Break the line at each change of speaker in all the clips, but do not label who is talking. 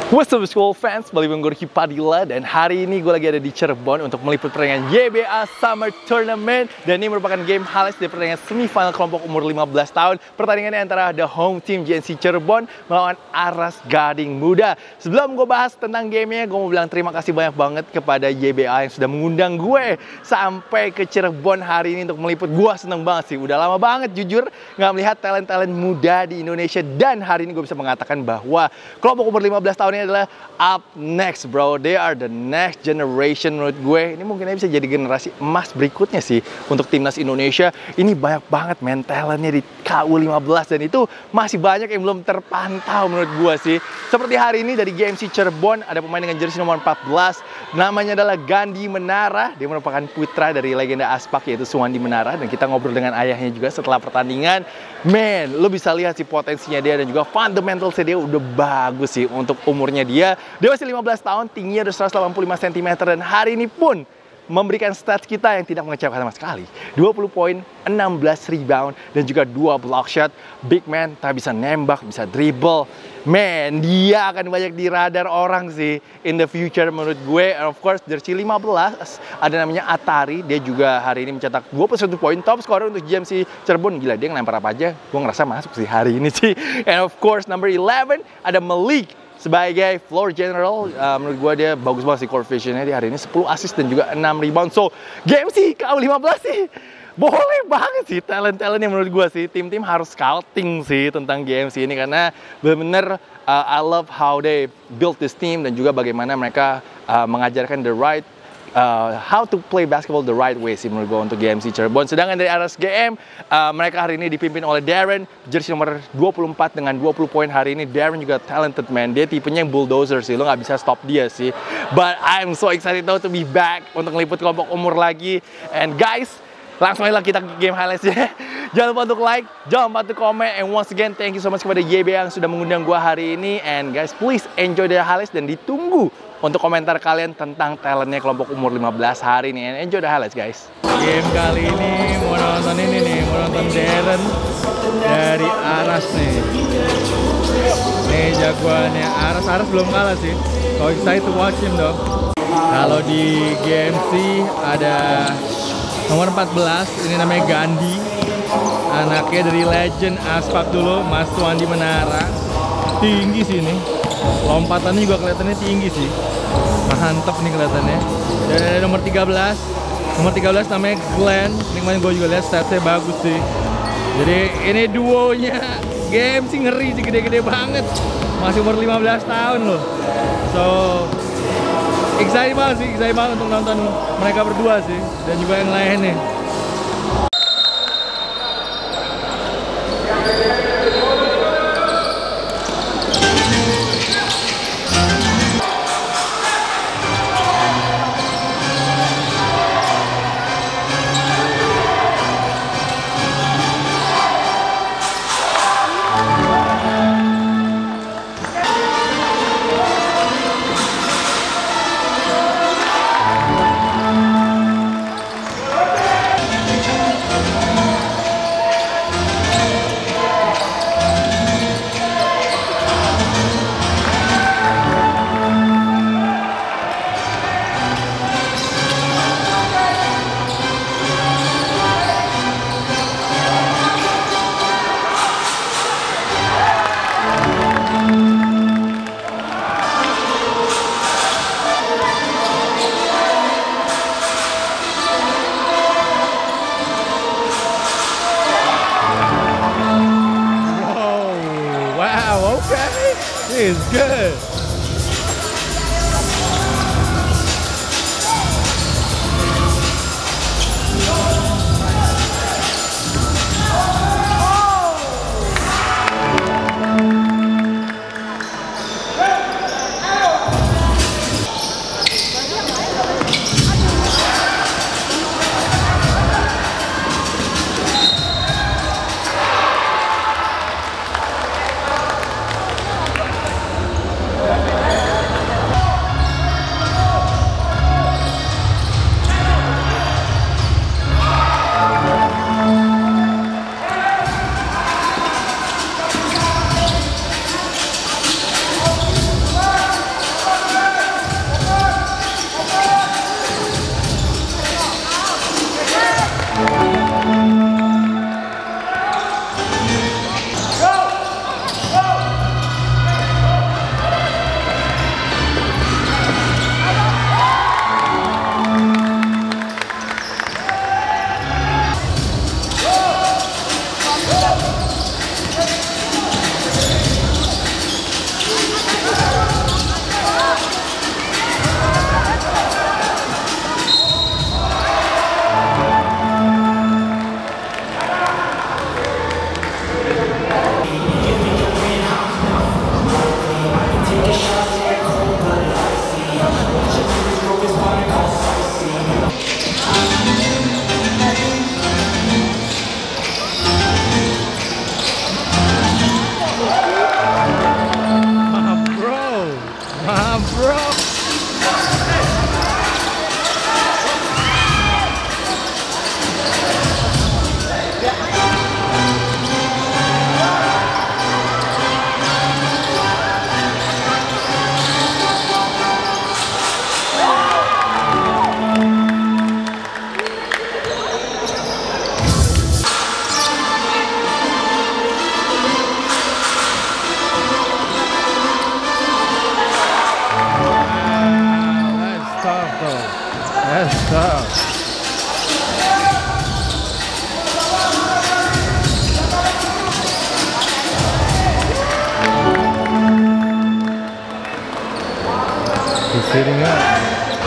What's up school fans, balik dengan gue Ricky Padilla. Dan hari ini gue lagi ada di Cirebon untuk meliput pertandingan YBA Summer Tournament. Dan ini merupakan game highlights dari pertandingan semifinal kelompok umur 15 tahun. Pertandingannya antara the home team GNC Cirebon melawan Aras Gading Muda. Sebelum gue bahas tentang gamenya, gue mau bilang terima kasih banyak banget kepada YBA yang sudah mengundang gue sampai ke Cirebon hari ini untuk meliput. Gue seneng banget sih, udah lama banget jujur nggak melihat talent-talent muda di Indonesia. Dan hari ini gue bisa mengatakan bahwa kelompok umur 15 tahun ini adalah up next, bro. They are the next generation menurut gue. Ini mungkin bisa jadi generasi emas berikutnya sih untuk timnas Indonesia. Ini banyak banget men talentnya di KU15 dan itu masih banyak yang belum terpantau menurut gue sih. Seperti hari ini dari GMC Cirebon ada pemain dengan jersey nomor 14. Namanya adalah Gandhi Menara. Dia merupakan putra dari legenda Aspak yaitu Suwandi Menara. Dan kita ngobrol dengan ayahnya juga setelah pertandingan. Man, lo bisa lihat sih potensinya dia dan juga fundamentalnya dia udah bagus sih untuk umurnya dia. Dia masih 15 tahun, tingginya udah 185 cm dan hari ini pun memberikan stats kita yang tidak mengecewakan sama sekali. 20 poin, 16 rebound, dan juga 2 block shot. Big man, tak bisa nembak, bisa dribble. Man, dia akan banyak di radar orang sih in the future menurut gue. And of course, jersey 15 ada namanya Atari. Dia juga hari ini mencetak 21 poin, top scorer untuk GMC Cirebon. Gila, dia ngelempar apa aja, gue ngerasa masuk sih hari ini sih. And of course, number 11 ada Malik sebagai floor general. Menurut gue dia bagus banget sih court visionnya. Dia hari ini 10 assist dan juga 6 rebound. So, GMC KU15 sih boleh banget sih talent-talentnya menurut gue sih. Tim-tim harus scouting sih tentang GMC ini karena benar-benar I love how they build this team dan juga bagaimana mereka mengajarkan the right how to play basketball the right way sih menurut gue untuk GMC Cirebon. Sedangkan dari Aras GM, mereka hari ini dipimpin oleh Darren, jersey nomor 24 dengan 20 poin hari ini. Darren juga talented man, dia tipenya yang bulldozer sih, lo nggak bisa stop dia sih. But I'm so excited now to be back untuk ngeliput kelompok umur lagi. And guys, langsung aja kita ke game highlights-nya. Jangan lupa untuk like, jangan lupa untuk komen. And once again, thank you so much kepada YBA yang sudah mengundang gue hari ini. And guys, please enjoy the highlights dan ditunggu untuk komentar kalian tentang talentnya kelompok umur 15 hari ini. And enjoy the highlights, guys. Game kali ini mau nonton ini nih, mau nonton Darren dari Aras nih. Nih jagoannya Aras. Aras belum kalah sih. So excited to watch him though. Kalau di GMC ada nomor 14, ini namanya Gandhi. Anaknya dari legend Aspak dulu, Mas Suwandi Menara. Tinggi sih ini. Lompatannya juga kelihatannya tinggi sih. Mantap nih kelihatannya. Dan ada nomor 13. Nomor 13 namanya Glenn. Ini kemarin gue juga lihat statsnya bagus sih. Jadi ini duonya game sih ngeri sih, gede-gede banget. Masih umur 15 tahun loh. So excited banget sih, excited banget untuk nonton mereka berdua sih. Dan juga yang lain nih. Okay, this is good. Bro. That's tough. He's sitting up.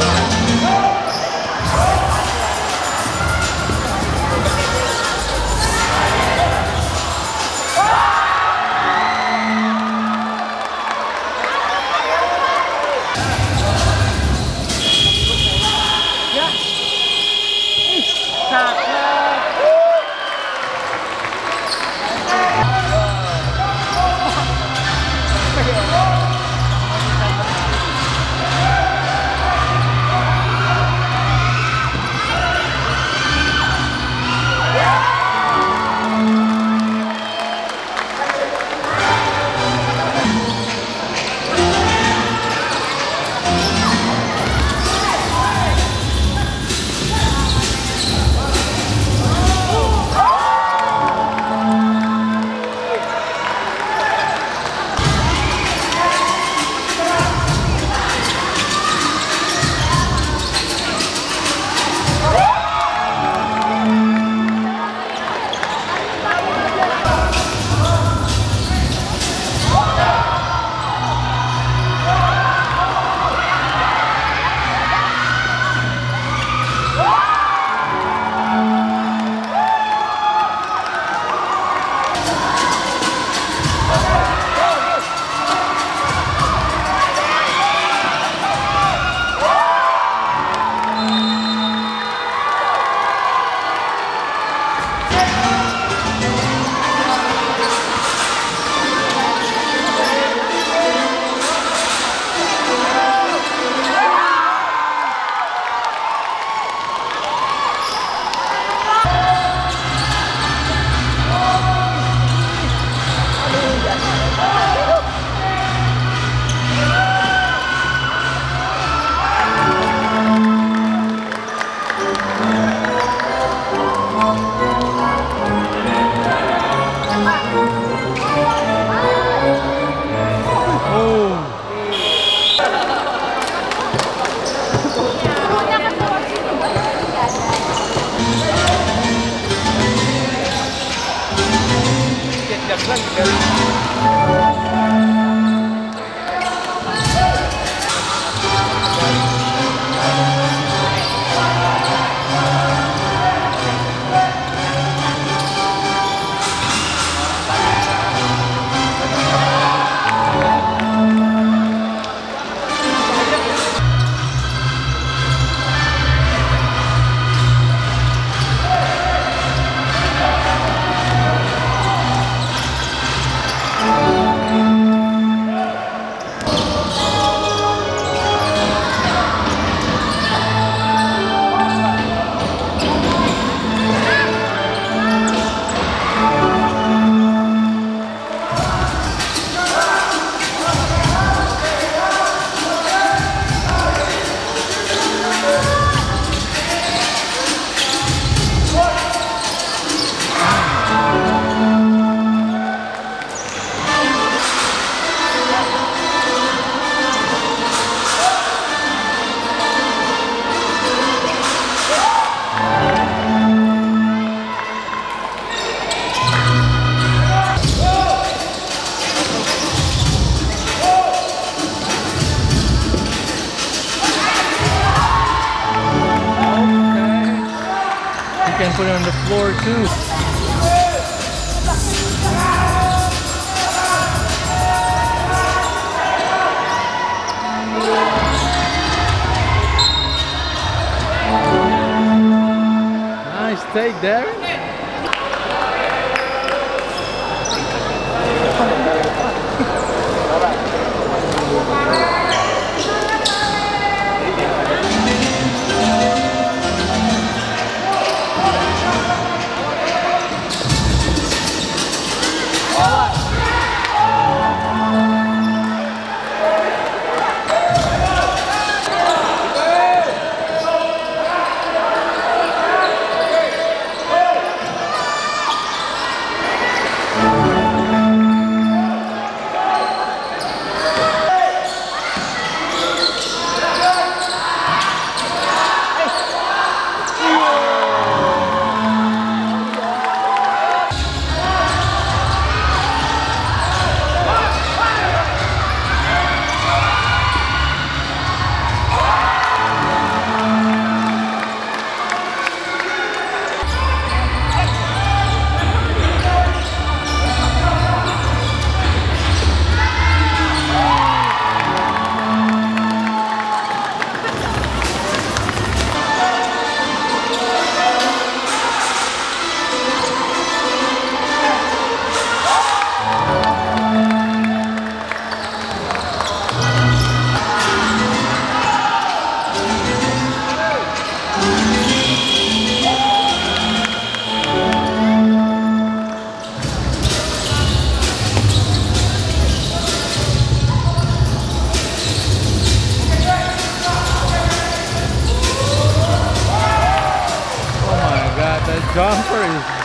Can put it on the floor too. Nice take there.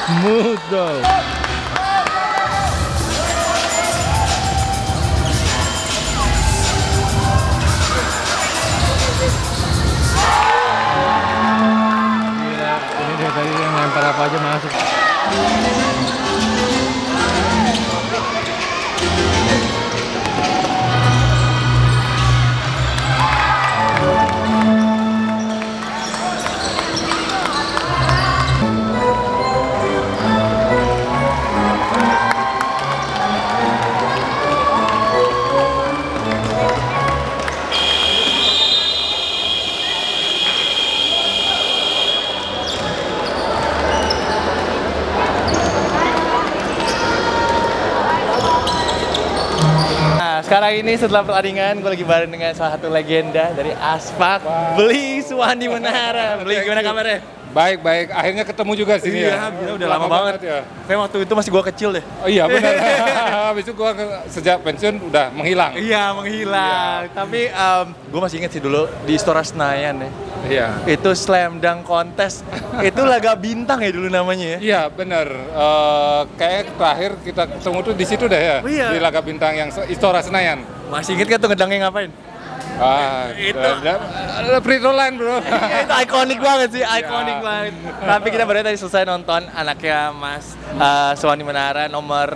Smooth bro. Gila, ini dari tadi yang lempar apa aja masuk. Sekarang ini setelah pertandingan, gue lagi bareng dengan salah satu legenda dari Aspak, Beli Suwandi Menara. Beli, gimana kabarnya?
Baik, baik. Akhirnya ketemu juga sini ya.
Iya, udah lama banget ya. Kayak waktu itu masih gue kecil deh.
Oh iya benar. Habis itu gue sejak pensiun udah menghilang.
Iya, menghilang. Iya. Tapi gue masih inget sih dulu di Istora Senayan ya.
Iya.
Itu slam dunk kontes. Itu Laga Bintang ya dulu namanya ya.
Iya benar. Kayak terakhir kita ketemu tuh di situ deh ya.
Oh, iya.
Di Laga Bintang yang Istora Senayan.
Masih inget kan tuh ngedangnya ngapain?
Itu free throw line bro.
Itu ikonik banget sih, ikonik banget. Tapi kita baru tadi selesai nonton anaknya Mas Suwandi Menara nomor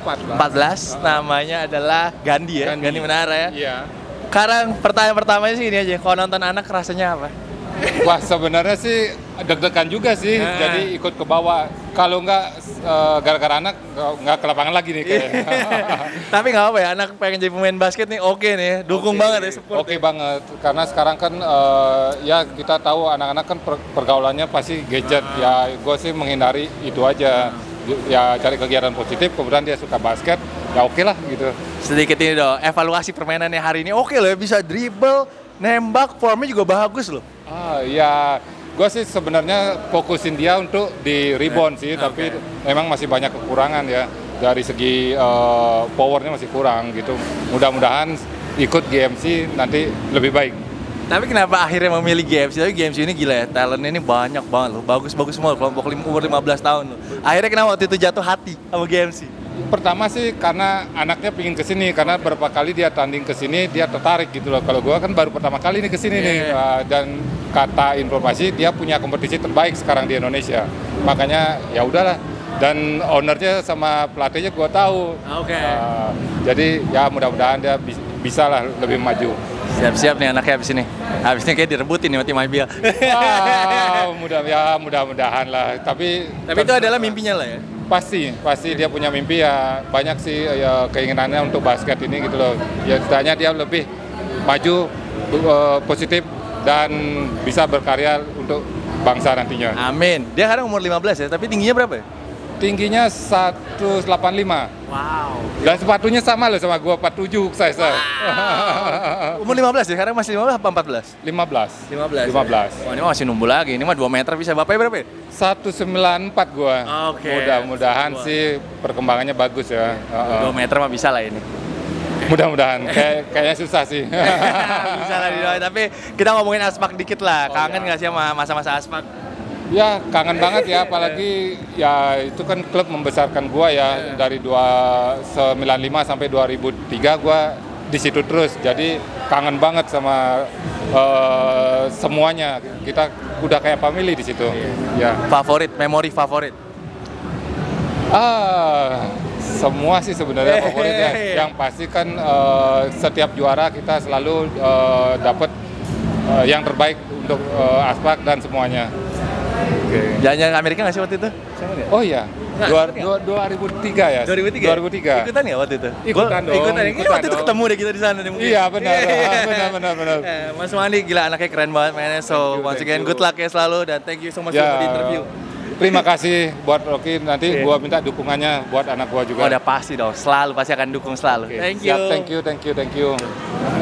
14. Namanya adalah Gandhi ya, Gandhi Menara ya.
Iya.
Sekarang pertanyaan pertamanya sih ini aja, kalau nonton anak rasanya apa?
Wah sebenarnya sih deg-degan juga sih, jadi ikut ke bawah. Kalau nggak gara-gara anak nggak ke lapangan lagi nih kayaknya.
Tapi nggak apa ya, anak pengen jadi pemain basket nih oke nih, dukung banget ya, support.
Oke banget, karena sekarang kan ya kita tahu anak-anak kan pergaulannya pasti gadget. Ya gue sih menghindari itu aja. Ya cari kegiatan positif, kemudian dia suka basket, ya oke lah gitu.
Sedikit ini dong, evaluasi permainannya hari ini oke loh ya, bisa dribble, nembak, formnya juga bagus loh.
Ya, gue sih sebenarnya fokusin dia untuk di rebound sih, tapi memang masih banyak kekurangan ya. Dari segi powernya masih kurang gitu. Mudah-mudahan ikut GMC nanti lebih baik.
Tapi kenapa akhirnya memilih GMC? Tapi GMC ini gila ya, talentnya ini banyak banget loh. Bagus-bagus semua, kelompok umur 15 tahun loh. Akhirnya kenapa waktu itu jatuh hati sama GMC?
Pertama sih karena anaknya pingin kesini, karena beberapa kali dia tanding kesini dia tertarik gitu loh. Kalau gua kan baru pertama kali nih kesini nih, dan kata informasi dia punya kompetisi terbaik sekarang di Indonesia. Makanya ya udahlah. Dan ownernya sama pelatihnya gua tahu. Jadi ya mudah-mudahan dia bisa lah lebih maju.
Siap-siap nih anaknya habis ini. Habis ini kayak direbutin nih sama tim IBL.
Mudah-mudahan lah. Tapi
itu adalah mimpinya lah ya.
Pasti dia punya mimpi ya, banyak sih ya keinginannya untuk basket ini gitu loh. Ya setidaknya dia lebih maju, positif dan bisa berkarya untuk bangsa nantinya.
Amin. Dia sekarang umur 15 ya, tapi tingginya berapa ya?
Tingginya 185.
Wow.
Dan sepatunya sama loh sama gua, 47 size.
Wow. Umur 15 ya? Sekarang masih 15 apa 14?
15.
15.
Ya?
Wah, ini masih numbuh lagi. Ini mah 2 meter bisa. Bapaknya berapa ya?
194 gua. Mudah-mudahan sih perkembangannya bagus ya.
2 meter mah bisa lah ini.
Mudah-mudahan. Kayaknya susah sih.
Bisa lah didoain. Tapi kita ngomongin Aspak dikit lah. Kangen nggak sih sama masa-masa Aspak?
Ya kangen banget ya, apalagi ya itu kan klub membesarkan gua ya, dari 1995 sampai 2003 gua di situ terus, jadi kangen banget sama semuanya. Kita udah kayak family di situ. Ya.
Favorit, memori favorit?
Semua sih sebenarnya favorit ya. Yang pasti kan setiap juara kita selalu dapat yang terbaik untuk Aspak dan semuanya.
Jalan-jalan Amerika nggak sih waktu itu?
Oh iya, 2003 ya? 2003.
Ikutan nggak waktu itu?
Ikutan dong.
Waktu itu ketemu deh kita di sana.
Iya benar.
Mas Suwandi gila, anaknya keren banget mainnya. So once again good luck ya selalu, dan thank you so much for the interview.
Terima kasih buat Rocky, nanti gua minta dukungannya buat anak gua juga.
Udah pasti dong, selalu pasti akan dukung selalu. Thank you.
Siap, thank you.